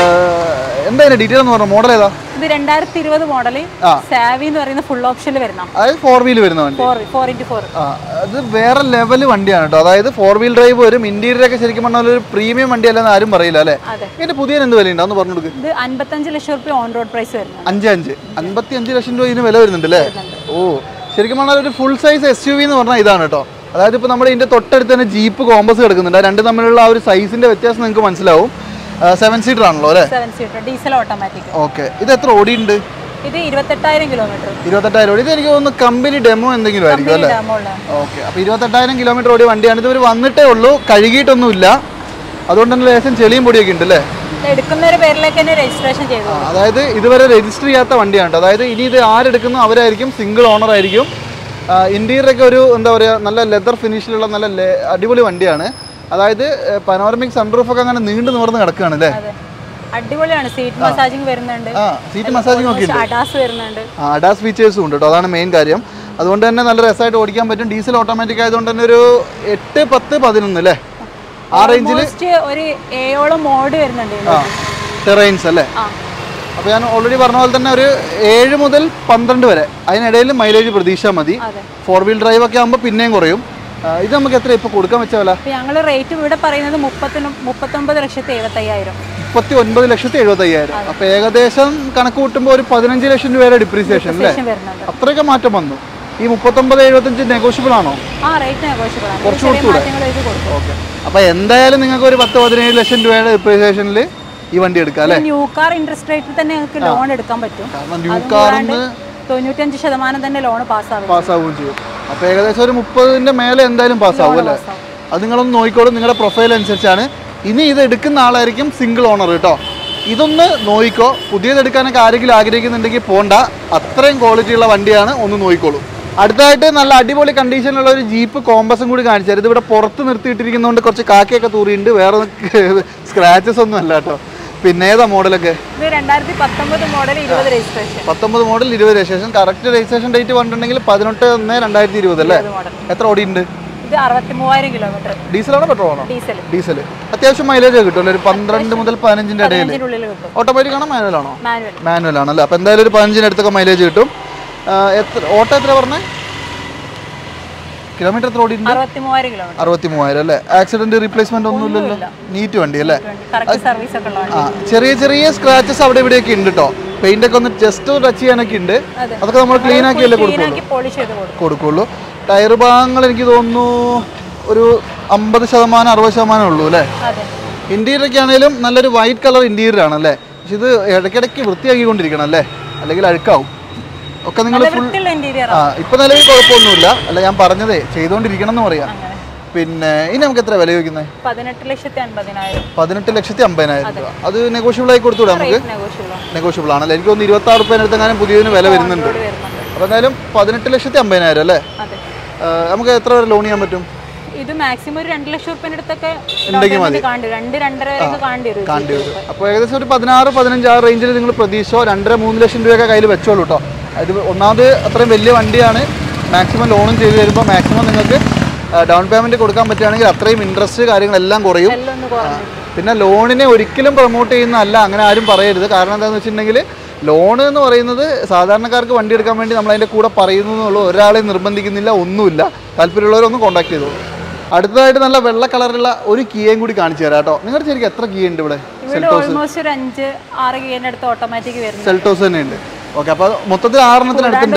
എന്താ ഡീറ്റെയിൽ എന്ന് പറഞ്ഞ മോഡൽ ഏതാ? ഇത് 2020 മോഡൽ സാവി എന്ന് പറയുന്ന ഫുൾ ഓപ്ഷനിൽ വരുന്ന, അതായത് 4 വീൽ വരുന്ന വണ്ടി. 4x4. അത് വേറെ ലെവൽ വണ്ടിയാണ് കേട്ടോ. അതായത് 4 വീൽ ഡ്രൈവ് വരും. ഇന്റീരിയർ ഒക്കെ ശരിക്കും പറഞ്ഞാൽ ഒരു പ്രീമിയം വണ്ടി അല്ലെന്ന് ആരും പറയില്ല അല്ലേ? ഇതിന്റെ പുതിയ എന്ത് വില ഉണ്ടാവും പറഞ്ഞു കൊടുക്കും? ഇത് 55 ലക്ഷം രൂപ ഓൺ റോഡ് പ്രൈസ് വരുന്നത്. 55 ലക്ഷം രൂപ ഇതിന് വില വരുന്നുണ്ട് അല്ലേ? ഓ, ശരിക്കും പറഞ്ഞാൽ ഒരു ഫുൾ സൈസ് SUV എന്ന് പറഞ്ഞാൽ ഇതാണ് കേട്ടോ. അതായത് ഇപ്പോൾ നമ്മുടെ ഇതിന്റെ തൊട്ടടുത്ത് തന്നെ ജീപ്പ് കോമ്പസ് കിടക്കുന്നുണ്ട്. രണ്ടും തമ്മിലുള്ള ആ ഒരു സൈസിന്റെ വ്യത്യാസം നിങ്ങൾക്ക് മനസ്സിലാവും. 7 സീറ്റർ ആണല്ലോ അല്ലേ? 7 സീറ്റർ ഡീസൽ ഓട്ടോമാറ്റിക്. ഓക്കെ. ഇത് എത്ര ഓടിയുണ്ട്? ഇത് 28,000 കിലോമീറ്റർ. 28,000 ഓടി. ഇത് എനിക്ക് തോന്നുന്നു കമ്പനി ഡെമോ എന്തെങ്കിലും ആയിരിക്കും അല്ലേ? ഓക്കെ. അപ്പോൾ 28,000 കിലോമീറ്റർ ഓടിയ വണ്ടിയാണ്. ഇത് വന്നിട്ടേ ഉള്ളൂ, കഴുകിയിട്ടൊന്നുമില്ല. അതുകൊണ്ട് തന്നെ ലേശം ചെളിയും പൊടിയൊക്കെ ഉണ്ട് അല്ലേ? എടുക്കുന്നവരുടെ പേരിലേക്ക് തന്നെ രജിസ്ട്രേഷൻ ചെയ്തു. അതായത് ഇതുവരെ രജിസ്റ്റർ ചെയ്യാത്ത വണ്ടിയാണ്. അതായത് ഇനി ഇത് ആരെടുക്കുന്നു അവരായിരിക്കും സിംഗിൾ ഓണർ ആയിരിക്കും. ഇന്റീരിയർ ഒക്കെ ഒരു എന്താ പറയുക, നല്ല ലെതർ ഫിനിഷിലുള്ള നല്ല അടിപൊളി വണ്ടിയാണ്. അതായത് പനോറമിക് സൺറൂഫ് ഒക്കെ അങ്ങനെ നീണ്ടു നിവർന്ന് കിടക്കുകയാണ് അല്ലേ? അടിപൊളിയാണ്. സീറ്റ് മസാജിങ് വരുന്നുണ്ട്. സീറ്റ് മസാജിങ് ഒക്കെ ഉണ്ട്. അഡാസ് വരുന്നുണ്ട്. അഡാസ് ഫീച്ചേഴ്സും ഉണ്ട് കേട്ടോ. അതാണ് മെയിൻ കാര്യം. അതുകൊണ്ട് തന്നെ നല്ല രസമായിട്ട് ഓടിക്കാൻ പറ്റും. ഡീസൽ ഓട്ടോമാറ്റിക് ആയതുകൊണ്ട് തന്നെ ഒരു 8, 10, 11 അല്ലേ ആ റേഞ്ചിൽ ഒരു 7 മോഡ് വരുന്നുണ്ട്. ടെറൈൻസ് അല്ലേ? അപ്പോൾ ഞാൻ ഓൾറെഡി പറഞ്ഞ പോലെ തന്നെ ഒരു 7 മുതൽ 12 വരെ അതിനിടയിൽ മൈലേജ് പ്രതീക്ഷിച്ചാൽ മതി. 4 വീൽ ഡ്രൈവ് ഒക്കെ ആകുമ്പോൾ പിന്നെയും കുറയും. ഇത് നമുക്ക് എത്ര ഇപ്പോൾ കൊടുക്കാൻ വെച്ച വില? ഞങ്ങൾ റേറ്റ് ഇവിടെ പറയുന്നത് 39,75,000. 39,75,000. അപ്പോൾ ഏകദേശം കണക്ക് കൂട്ടുമ്പോൾ ഒരു 15 ലക്ഷം രൂപയുടെ ഡിപ്രീസിയേഷൻ അല്ലേ? അത്രയൊക്കെ മാറ്റം വന്നു. ഈ 39,75 നെഗോഷ്യബിൾ ആണോ? കുറച്ച് കൊടുത്തൂടെ? ഓക്കെ. അപ്പോൾ എന്തായാലും നിങ്ങൾക്ക് ഒരു 10-17 ലക്ഷം രൂപയുടെ ഡിപ്രീസിയേഷനിൽ ഈ വണ്ടി എടുക്കാം അല്ലേ? ന്യൂ കാർ ഇൻട്രസ്റ്റ് റേറ്റിൽ തന്നെ നിങ്ങൾക്ക് ലോൺ എടുക്കാൻ പറ്റും. കാരണം ന്യൂ കാറിന് 95% തന്നെ ലോൺ പാസ്സാവുകയും ചെയ്യും. അപ്പോൾ ഏകദേശം ഒരു 30ന്റെ മേലെ എന്തായാലും പാസ്സാവും അല്ലേ? അത് നിങ്ങളൊന്ന് നോക്കിക്കോളും, നിങ്ങളുടെ പ്രൊഫൈൽ അനുസരിച്ചാണ്. ഇനി ഇത് എടുക്കുന്ന ആളായിരിക്കും സിംഗിൾ ഓണർ കേട്ടോ. ഇതൊന്ന് നോക്കിക്കോ. പുതിയത് എടുക്കാനൊക്കെ ആരെങ്കിലും ആഗ്രഹിക്കുന്നുണ്ടെങ്കിൽ പോണ്ട, അത്രയും ക്വാളിറ്റിയുള്ള വണ്ടിയാണ്, ഒന്ന് നോക്കിക്കോളൂ. അടുത്തായിട്ട് നല്ല അടിപൊളി കണ്ടീഷനിലുള്ള ഒരു ജീപ്പ് കോമ്പസും കൂടി കാണിച്ചാൽ. ഇത് ഇവിടെ പുറത്ത് നിർത്തിയിട്ടിരിക്കുന്നതുകൊണ്ട് കുറച്ച് കാക്കയൊക്കെ തൂറിയുണ്ട്, വേറെ സ്ക്രാച്ചസ് ഒന്നും അല്ല കേട്ടോ. പിന്നെ ഏതാ മോഡലൊക്കെ? 2019 model 20 registration. 19 model 20 registration. Correct registration date പറഞ്ഞിട്ടുണ്ടെങ്കിൽ 18/1/2020 അല്ലേ? എത്ര ഓടിയുണ്ട്? ഇത് 63,000 കിലോമീറ്റർ. ഡീസലാണോ പെട്രോളാണോ? ഡീസൽ. അത്യാവശ്യം മൈലേജ് കിട്ടുമല്ലോ, ഒരു 12 മുതൽ 15ന്റെ ഇടയിൽ. ഓട്ടോമാറ്റിക് ആണോ മാനുവൽ ആണോ? മാനുവൽ ആണല്ലേ. അപ്പോൾ എന്തായാലും ഒരു 15ന് അടുത്തൊക്കെ മൈലേജ് കിട്ടും. ഓട്ടോ എത്ര പറഞ്ഞേ? കിലോമീറ്റർ എത്ര ഓടിയിട്ടുണ്ട്? 63,000 അല്ലേ? ആക്സിഡന്റ് റീപ്ലേസ്മെന്റ് ഒന്നും ഇല്ലല്ലോ, നീറ്റ് വണ്ടി അല്ലേ? ചെറിയ ചെറിയ സ്ക്രാച്ചസ് അവിടെ ഇവിടെയൊക്കെ ഉണ്ട് കേട്ടോ. പെയിന്റ് ഒക്കെ ഒന്ന് ജസ്റ്റ് ടച്ച് ചെയ്യാനൊക്കെ ഉണ്ട്, അതൊക്കെ നമ്മൾ ക്ലീൻ ആക്കിയല്ലേ കൊടുക്കുള്ളൂ. ടയർ ഭാഗങ്ങൾ എനിക്ക് തോന്നുന്നു ഒരു 50% 60% ഉള്ളൂ അല്ലേ? ഇന്റീരിയർ ഒക്കെ ആണെങ്കിലും നല്ലൊരു വൈറ്റ് കളർ ഇന്റീരിയർ ആണല്ലേ? പക്ഷെ ഇത് ഇടയ്ക്കിടയ്ക്ക് വൃത്തിയാക്കിക്കൊണ്ടിരിക്കണം അല്ലേ, അല്ലെങ്കിൽ അഴുക്കാവും ഒക്കെ. നിങ്ങൾ ഫുൾ ഇപ്പൊ നിലവിൽ കുഴപ്പമൊന്നുമില്ല അല്ല, ഞാൻ പറഞ്ഞതേ ചെയ്തുകൊണ്ടിരിക്കണം എന്ന് പറയാം. പിന്നെ ഇനി നമുക്ക് എത്ര വില ചോദിക്കുന്നത്? 18,50,000 രൂപ. അത് നെഗോഷ്യബിൾ ആയി കൊടുത്തൂടെ നമുക്ക്? നെഗോഷ്യബിൾ ആണല്ലേ? എനിക്ക് തോന്നുന്നു 26 റുപ്യ അടുത്തെങ്ങാനും പുതിയതിന് വില വരുന്നുണ്ട്. അപ്പോൾ എന്തായാലും 18,50,000 അല്ലേ? നമുക്ക് എത്ര വരെ ലോൺ ചെയ്യാൻ പറ്റും? ഇത് മാക്സിമം ഒരു 2 ലക്ഷം റുപ്യന്റെ അടുത്തൊക്കെ ഉണ്ടെങ്കിൽ മതി. അപ്പോൾ ഏകദേശം ഒരു 16-15 ആ റേഞ്ചിൽ നിങ്ങൾ പ്രതീക്ഷിച്ചോ. 2-3 ലക്ഷം രൂപയൊക്കെ കയ്യിൽ വെച്ചോളൂ കേട്ടോ. ഇത് ഒന്നാമത് അത്രയും വലിയ വണ്ടിയാണ്. മാക്സിമം ലോണും ചെയ്ത് തരുമ്പോൾ മാക്സിമം നിങ്ങൾക്ക് ഡൗൺ പേയ്മെന്റ് കൊടുക്കാൻ പറ്റുകയാണെങ്കിൽ അത്രയും ഇൻട്രസ്റ്റ് കാര്യങ്ങളെല്ലാം കുറയും. പിന്നെ ലോണിനെ ഒരിക്കലും പ്രൊമോട്ട് ചെയ്യുന്നതല്ല, അങ്ങനെ ആരും പറയരുത്. കാരണം എന്താണെന്ന് വെച്ചിട്ടുണ്ടെങ്കിൽ ലോൺ എന്ന് പറയുന്നത് സാധാരണക്കാർക്ക് വണ്ടി എടുക്കാൻ വേണ്ടി നമ്മൾ അതിൻ്റെ കൂടെ പറയുന്നു എന്നുള്ളൂ. ഒരാളെ നിർബന്ധിക്കുന്നില്ല, ഒന്നുമില്ല. താല്പര്യമുള്ളവരൊന്ന് കോൺടാക്ട് ചെയ്തോളൂ. അടുത്തതായിട്ട് നല്ല വെള്ള കളറുള്ള ഒരു കീയും കൂടി കാണിച്ചു തരാം കേട്ടോ. നിങ്ങളുടെ ശരിക്കും എത്ര കീ ഉണ്ട് ഇവിടെ? സെൽട്ടോസ് തന്നെ ഉണ്ട്. ഓക്കെ, അപ്പോൾ മൊത്തത്തിൽ 6 അടുത്തുണ്ട്.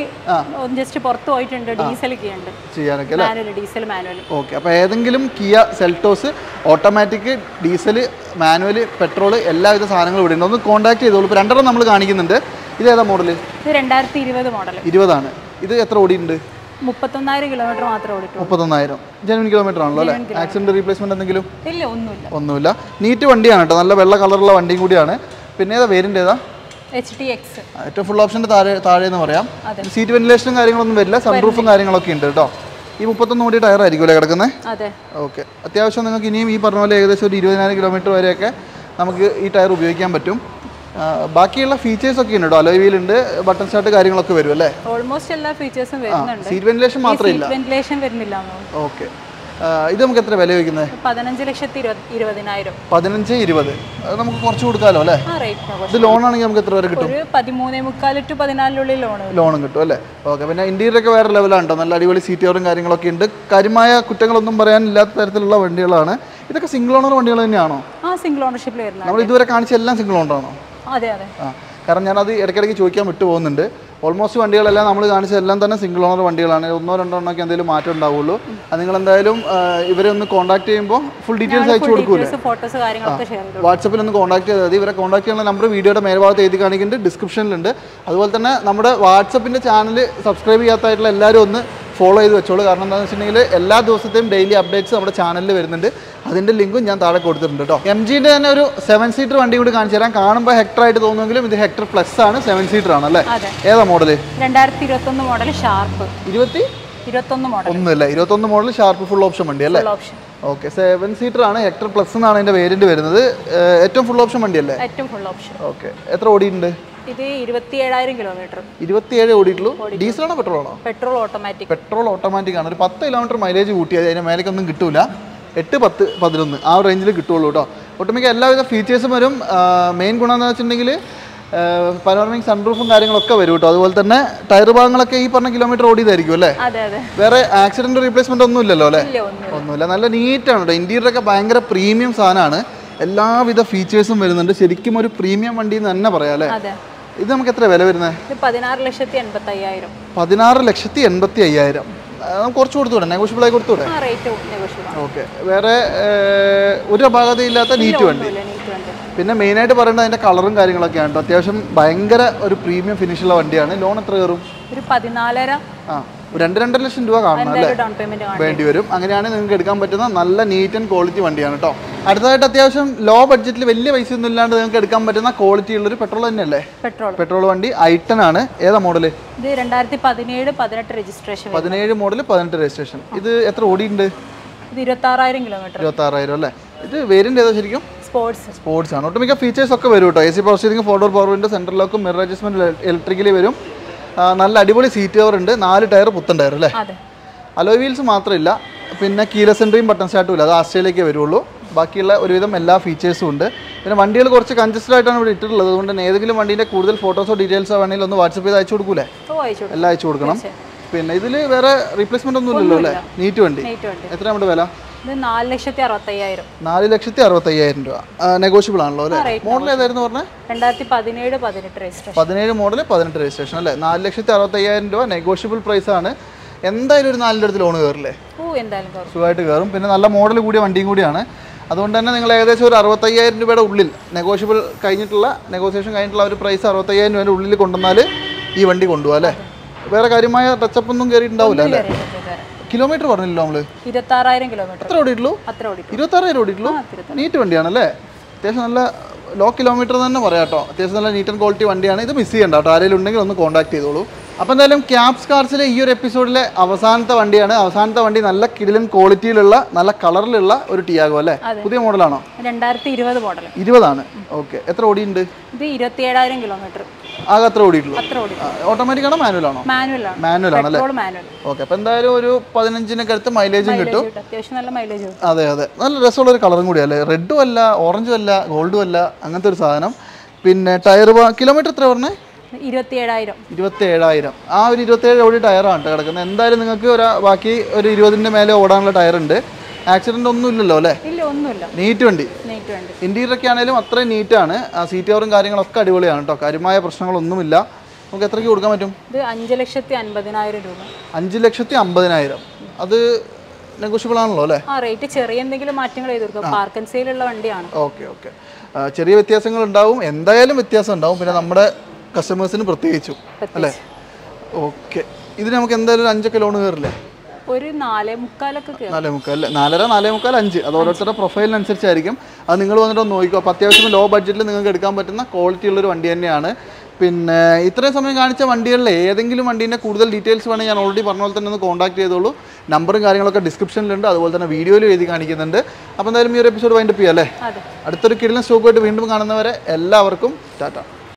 ചെയ്യാനൊക്കെ അല്ലേ? ഓക്കെ, അപ്പോൾ ഏതെങ്കിലും Kia Seltos automatic, diesel, manual, petrol എല്ലാവിധ സാധനങ്ങളും ഇവിടെ ഉണ്ട്. ഒന്ന് കോൺടാക്ട് ചെയ്തോളൂ. ഇപ്പോൾ 2 നമ്മൾ കാണിക്കുന്നുണ്ട്. ഇത് ഏതാ മോഡൽ? 2020 മോഡൽ. 20 ആണ്. ഇത് എത്ര ഓടിയുണ്ട്? 31,000 കിലോമീറ്റർ മാത്രമേ ഓടിയിട്ടുള്ളൂ. 31,000 ജെനുവിൻ കിലോമീറ്റർ ആണല്ലോ അല്ലേ? ആക്സിഡന്റ് റീപ്ലേസ്മെന്റ് എന്തെങ്കിലും? ഇല്ല, ഒന്നുമില്ല. നീറ്റ് വണ്ടിയാണ് കേട്ടോ, നല്ല വെള്ള കളറുള്ള വണ്ടിയും കൂടിയാണ്. പിന്നെ ഏതാ വേരിയന്റ് ഏതാ? HTX. ഏറ്റവും ഫുൾ ഓപ്ഷൻ്റെ താഴെ എന്ന് പറയാം. സീറ്റ് വെന്റിലേഷനും കാര്യങ്ങളൊന്നും വരില്ല, സൺറൂഫും കാര്യങ്ങളൊക്കെ ഉണ്ട് കേട്ടോ. ഈ 31 ഓടിയ ടയർ ആയിരിക്കും അല്ലേ കിടക്കുന്നത്? ഓക്കെ, അത്യാവശ്യം നിങ്ങൾക്ക് ഇനിയും ഈ പറഞ്ഞ പോലെ ഏകദേശം ഒരു 20,000 കിലോമീറ്റർ വരെയൊക്കെ നമുക്ക് ഈ ടയർ ഉപയോഗിക്കാൻ പറ്റും. ബാക്കിയുള്ള ഫീച്ചേഴ്സ് ഒക്കെ ഉണ്ട് കേട്ടോ. അലോയ് വീൽ ഉണ്ട്, ബട്ടൺ സ്റ്റാർട്ട് കാര്യങ്ങളൊക്കെ വരും അല്ലേ? ഓൾമോസ്റ്റ് എല്ലാ ഫീച്ചേഴ്സും വരുന്നുണ്ട്. Seat ventilation മാത്രമില്ല. ഓക്കെ, ഇത് നമുക്ക് എത്ര വില ചോദിക്കുന്നത്? 15,20,000. 15-20 അത് നമുക്ക് കുറച്ച് കൊടുക്കാമല്ലോ അല്ലേ? ഇത് ലോൺ ആണെങ്കിൽ നമുക്ക് എത്ര വരെ കിട്ടും? 13.75 to 14 ലോണും കിട്ടും അല്ലേ? ഓക്കെ, പിന്നെ ഇന്റീരിയർ ഒക്കെ വേറെ ലെവലാണ് കേട്ടോ. നല്ല അടിപൊളി സീറ്റ് കവറും കാര്യങ്ങളൊക്കെ ഉണ്ട്. കാര്യമായ കുറ്റങ്ങളൊന്നും പറയാനില്ലാത്ത തരത്തിലുള്ള വണ്ടികളാണ്. ഇതൊക്കെ സിംഗിൾ ഓണർ വണ്ടികൾ തന്നെയാണോ? സിംഗിൾ ഓണർഷിപ്പിൽ വരുന്നത്. നമ്മൾ ഇതുവരെ കാണിച്ച എല്ലാം സിംഗിൾ ഓണർ ആണോ? അതെ. കാരണം ഞാനത് ഇടയ്ക്കിടയ്ക്ക് ചോദിക്കാൻ വിട്ടു പോകുന്നുണ്ട്. ഓൾമോസ്റ്റ് വണ്ടികളെല്ലാം നമ്മൾ കാണിച്ചതെല്ലാം തന്നെ സിംഗിൾ ഓണർ വണ്ടികളാണ്. 1-2 എണ്ണമൊക്കെ എന്തെങ്കിലും മാറ്റം ഉണ്ടാവുള്ളൂ. അത് നിങ്ങൾ എന്തായാലും ഇവരെ ഒന്ന് കോൺടാക്ട് ചെയ്യുമ്പോൾ ഫുൾ ഡീറ്റെയിൽസ് അയച്ചു കൊടുക്കൂലേ? വാട്സപ്പിൽ ഒന്ന് കോൺടാക്ട് ചെയ്താൽ മതി. ഇവരെ കോൺടാക്ട് ചെയ്യാനുള്ള നമ്പർ വീഡിയോയുടെ മേൽഭാഗത്ത് എഴുതി കാണിക്കുന്നുണ്ട്, ഡിസ്ക്രിപ്ഷനിലുണ്ട്. അതുപോലെ തന്നെ നമ്മുടെ വാട്സപ്പിൻ്റെ ചാനൽ സബ്സ്ക്രൈബ് ചെയ്യാത്തായിട്ടുള്ള എല്ലാവരും ഒന്ന് ഫോളോ ചെയ്ത് വെച്ചോളൂ. കാരണം എന്താണെന്ന് വെച്ചിട്ടുണ്ടെങ്കിൽ എല്ലാ ദിവസത്തെയും ഡെയിലി അപ്ഡേറ്റ്സ് നമ്മുടെ ചാനലിൽ വരുന്നുണ്ട്. അതിൻ്റെ ലിങ്കും ഞാൻ താഴെ കൊടുത്തിട്ടുണ്ട് കേട്ടോ. MGൻ്റെ തന്നെ ഒരു 7 സീറ്റർ വണ്ടി കൂടി കാണിച്ചു തരാം. കാണുമ്പോൾ ഹെക്ടർ ആയിട്ട് തോന്നുമെങ്കിലും ഇത് ഹെക്ടർ പ്ലസ് ആണ്, 7 സീറ്റർ ആണ് അല്ലേ? ഏതാ മോഡൽ? 2021 model sharp. 21 മോഡൽ? ഒന്നുമില്ല, 21 മോഡൽ ഷാർപ്പ് ഫുൾ ഓപ്ഷൻ വണ്ടി അല്ലേ? ഓക്കെ, 7 സീറ്റർ ആണ്, ഹെക്ടർ പ്ലസ് എന്നാണ് അതിൻ്റെ വേരിയന്റ് വരുന്നത്. ഏറ്റവും ഫുൾ ഓപ്ഷൻ വണ്ടി അല്ലേ? ഓക്കെ, എത്ര ഓടിയിട്ടുണ്ട്? ഇത് 27,000 കിലോമീറ്റർ. 27 ഓടിയിട്ടുള്ളൂ. ഡീസലാണോ പെട്രോളാണോ? Petrol automatic. പെട്രോൾ ഓട്ടോമാറ്റിക് ആണ്. ഒരു 10 കിലോമീറ്റർ മൈലേജ് കൂട്ടിയത് അതിന് മേലേക്കൊന്നും കിട്ടൂല. 8, 10, 11 ആ റേഞ്ചിൽ കിട്ടുള്ളൂ കേട്ടോ. ഒട്ടുമിക്ക എല്ലാവിധ ഫീച്ചേഴ്സും വരും. മെയിൻ ഗുണം എന്ന് വെച്ചിട്ടുണ്ടെങ്കിൽ പനോറമിക് സൺറൂഫും കാര്യങ്ങളൊക്കെ വരും കേട്ടോ. അതുപോലെ തന്നെ ടയർ ഭാഗങ്ങളൊക്കെ ഈ പറഞ്ഞ കിലോമീറ്റർ ഓടിയതായിരിക്കും അല്ലേ? വേറെ ആക്സിഡന്റ് റീപ്ലേസ്മെന്റ് ഒന്നും ഇല്ലല്ലോ അല്ലേ? ഒന്നുമില്ല. നല്ല നീറ്റാണ് കേട്ടോ. ഇന്റീരിയറൊക്കെ ഭയങ്കര പ്രീമിയം സാധനമാണ്. എല്ലാവിധ ഫീച്ചേഴ്സും വരുന്നുണ്ട്. ശരിക്കും ഒരു പ്രീമിയം വണ്ടി എന്ന് തന്നെ പറയാം അല്ലേ? ഇത് നമുക്ക് എത്ര വില വരുന്നത്? 16,85,000. 16,85,000. കുറച്ച് കൊടുത്തൂടെ? നെഗോഷ്യബിൾ ആയി കൊടുത്തൂടെ? ഓക്കെ. വേറെ ഒരു അപാകതയില്ലാത്ത നീറ്റ് വണ്ടി. പിന്നെ മെയിനായിട്ട് പറയേണ്ടത് അതിൻ്റെ കളറും കാര്യങ്ങളൊക്കെയാണ് കേട്ടോ. അത്യാവശ്യം ഭയങ്കര ഒരു പ്രീമിയം ഫിനിഷുള്ള വണ്ടിയാണ്. ലോൺ എത്ര കയറും? ഒരു 14,500. 2-2.5 ലക്ഷം രൂപ കാണണം അല്ലേ? വേണ്ടി വരും. അങ്ങനെയാണെങ്കിൽ നിങ്ങൾക്ക് എടുക്കാൻ പറ്റുന്ന നല്ല നീറ്റ് ആൻഡ് ക്വാളിറ്റി വണ്ടിയാണ് കേട്ടോ. അടുത്തതായിട്ട് അത്യാവശ്യം ലോ ബഡ്ജറ്റിൽ വലിയ പൈസ ഒന്നും ഇല്ലാണ്ട് നിങ്ങൾക്ക് എടുക്കാൻ പറ്റുന്ന ക്വാളിറ്റി ഉള്ളൊരു പെട്രോൾ തന്നെയല്ലേ? പെട്രോൾ വണ്ടി I10 ആണ്. ഏതാ മോഡല്? ഇത് 2017-18 രജിസ്ട്രേഷൻ. 17 model 18 registration. ഇത് എത്ര ഓടിയുണ്ട്? ഇത് 26,000 കിലോമീറ്റർ. 26,000 അല്ലേ? ഇത് വേരിയന്റ് ഏതാ ശരിക്കും? സ്പോർട്സ് ആണ്. ഒട്ടുമിക്ക ഫീച്ചേഴ്സ് ഒക്കെ വരും കേട്ടോ. AC power steering, 4-door power window, central ലോക്കും, മിറർ അഡ്ജസ്റ്റ്മെന്റ് ഇലക്ട്രിക്കലി വരും. നല്ല അടിപൊളി സീറ്റ് കവർ ഉണ്ട്. 4 ടയർ പുത്തൻ ടയർ അല്ലേ? അലോയ് വീൽസ് മാത്രമില്ല. പിന്നെ കീലെസ് എൻട്രിയും ബട്ടൺ സ്റ്റാർട്ടും ഇല്ല. അത് ആസ്ട്രേലിയക്കേ വരുള്ളൂ. ബാക്കിയുള്ള ഒരുവിധം എല്ലാ ഫീച്ചേഴ്സും ഉണ്ട്. പിന്നെ വണ്ടികൾ കുറച്ച് കൺജസ്റ്റഡ് ആയിട്ടാണ് ഇവിടെ ഇട്ടിട്ടുള്ളത്. അതുകൊണ്ട് തന്നെ ഏതെങ്കിലും വണ്ടീൻ്റെ കൂടുതൽ ഫോട്ടോസോ ഡീറ്റെയിൽസോ വേണമെങ്കിൽ ഒന്ന് വാട്സപ്പ് ചെയ്ത് അയച്ചു കൊടുക്കൂലേ? എല്ലാം അയച്ചു കൊടുക്കണം. പിന്നെ ഇതിൽ വേറെ റീപ്ലേസ്മെന്റ് ഒന്നും ഇല്ലല്ലോ അല്ലേ? നീറ്റ് വണ്ടി. എത്ര നമ്മുടെ വില? 4,65,000. 4,65,000 രൂപ. നെഗോഷ്യബിൾ ആണല്ലോ അല്ലേ? മോഡൽ ഏതായിരുന്നു പറഞ്ഞത്? 2017-18 രജിസ്ട്രേഷൻ. 17 മോഡൽ 18 രജിസ്ട്രേഷൻ അല്ലേ? 4,65,000 രൂപ നെഗോഷ്യബിൾ പ്രൈസ് ആണ്. എന്തായാലും ഒരു 4 അടുത്ത് ലോൺ കയറില്ലേ? സുഖമായിട്ട് കയറും. പിന്നെ നല്ല മോഡൽ കൂടിയ വണ്ടിയും കൂടിയാണ്. അതുകൊണ്ട് തന്നെ നിങ്ങൾ ഏകദേശം ഒരു 65,000 രൂപയുടെ ഉള്ളിൽ നെഗോഷ്യബിൾ നെഗോസിയേഷൻ കഴിഞ്ഞിട്ടുള്ള ഒരു പ്രൈസ് 65,000 രൂപയുടെ ഉള്ളിൽ കൊണ്ടുവന്നാൽ ഈ വണ്ടി കൊണ്ടുപോകാം അല്ലേ? വേറെ കാര്യമായ ടച്ചപ്പ് ഒന്നും കയറിയിട്ടുണ്ടാവില്ല അല്ലേ? കിലോമീറ്റർ പറഞ്ഞില്ലല്ലോ നമ്മള്? 26,000 കിലോമീറ്റർ. എത്ര ഓടിയിട്ടുള്ളൂ? 26,000 ഓടിയിട്ടുള്ളൂ. നീറ്റ് വണ്ടിയാണല്ലേ? അത്യാവശ്യം നല്ല ലോ കിലോമീറ്റർ തന്നെ പറയാം കേട്ടോ. അത്യാവശ്യം നല്ല നീറ്റ് ആൻഡ് ക്വാളിറ്റി വണ്ടിയാണ്. ഇത് മിസ് ചെയ്യണ്ട കേട്ടോ. ആരെങ്കിലും ഉണ്ടെങ്കിൽ ഒന്ന് കോൺടാക്ട് ചെയ്തോളൂ. അപ്പോൾ എന്തായാലും ക്യാപ്സ് കാർസിലെ ഈ ഒരു എപ്പിസോഡിലെ അവസാനത്തെ വണ്ടിയാണ്. അവസാനത്തെ വണ്ടി നല്ല കിടിലൻ ക്വാളിറ്റിയിലുള്ള നല്ല കളറിലുള്ള ഒരു ടിയാഗോ അല്ലേ? പുതിയ മോഡലാണോ? 2020 മോഡൽ. 20 ആണ്. ഓക്കെ. എത്ര ഓടിയുണ്ട്? ഇത് 27,000 കിലോമീറ്റർ. ആകെ അത്ര ഓടിയിട്ടുള്ളൂ. ഓട്ടോമാറ്റിക് ആണോ മാനുവൽ ആണോ? മാനുവൽ ആണല്ലേ? ഓക്കെ. അപ്പോൾ എന്തായാലും ഒരു 15-ന് അടുത്ത് മൈലേജും കിട്ടും. അതെ അതെ. നല്ല രസമുള്ള ഒരു കളറും കൂടിയല്ലേ? റെഡും അല്ല, ഓറഞ്ചും അല്ല, ഗോൾഡും അല്ല, അങ്ങനത്തെ ഒരു സാധനം. പിന്നെ ടയർ കിലോമീറ്റർ എത്ര പറഞ്ഞേ? 27,000. ആ ഒരു 27 ഓടി ടയറാണ് കേട്ടോ കിടക്കുന്നത്. എന്തായാലും നിങ്ങൾക്ക് ബാക്കി ഒരു 20-ന്റെ മേലെ ഓടാനുള്ള ടയർ ഉണ്ട്. ആക്സിഡന്റ് ഒന്നും ഇല്ലല്ലോ അല്ലേ? നീറ്റ് വണ്ടി. ഇന്റീരിയർ ഒക്കെ ആണെങ്കിലും അത്രയും നീറ്റാണ്. സീറ്റ് കവറും കാര്യങ്ങളൊക്കെ അടിപൊളിയാണ് കേട്ടോ. കാര്യമായ പ്രശ്നങ്ങളൊന്നുമില്ല. നമുക്ക് എത്രയ്ക്ക് കൊടുക്കാൻ പറ്റും? 5,50,000 രൂപ. 5,50,000. അത് നെഗോഷ്യബിൾ ആണല്ലോ അല്ലേ? ചെറിയ എന്തെങ്കിലും മാറ്റങ്ങൾ ചെയ്തു വണ്ടിയാണ്. ഓക്കെ. ചെറിയ വ്യത്യാസങ്ങൾ ഉണ്ടാവും. എന്തായാലും വ്യത്യാസം ഉണ്ടാവും. പിന്നെ നമ്മുടെ കസ്റ്റമേഴ്സിന് പ്രത്യേകിച്ചും അല്ലേ? ഓക്കെ. ഇതിന് നമുക്ക് എന്തായാലും 5 ലോൺ കയറില്ലേ? ഒരു 4.25 അല്ലേ? 4.5, 4.25, 5. അത് ഓരോരുത്തരുടെ പ്രൊഫൈലിനനുസരിച്ചായിരിക്കും. അത് നിങ്ങൾ വന്നിട്ട് ഒന്ന് നോക്കിക്കോ. അപ്പോൾ അത്യാവശ്യം ലോ ബഡ്ജറ്റിൽ നിങ്ങൾക്ക് എടുക്കാൻ പറ്റുന്ന ക്വാളിറ്റി ഉള്ളൊരു വണ്ടി തന്നെയാണ്. പിന്നെ ഇത്രയും സമയം കാണിച്ച വണ്ടികളിൽ ഏതെങ്കിലും വണ്ടീൻ്റെ കൂടുതൽ ഡീറ്റെയിൽസ് വേണമെങ്കിൽ ഞാൻ ഓൾറെഡി പറഞ്ഞ പോലെ തന്നെ ഒന്ന് കോൺടാക്ട് ചെയ്തോളൂ. നമ്പറും കാര്യങ്ങളൊക്കെ ഡിസ്ക്രിപ്ഷനിലുണ്ട്. അതുപോലെ തന്നെ വീഡിയോയിലും എഴുതി കാണിക്കുന്നുണ്ട്. അപ്പോൾ എന്തായാലും ഈ ഒരു എപ്പിസോഡ് വൈൻഡപ്പ് ചെയ്യാം അല്ലേ? അടുത്തൊരു കിടിലൻ സ്റ്റോക്കുമായിട്ട് വീണ്ടും കാണുന്നവരെ എല്ലാവർക്കും ടാറ്റ.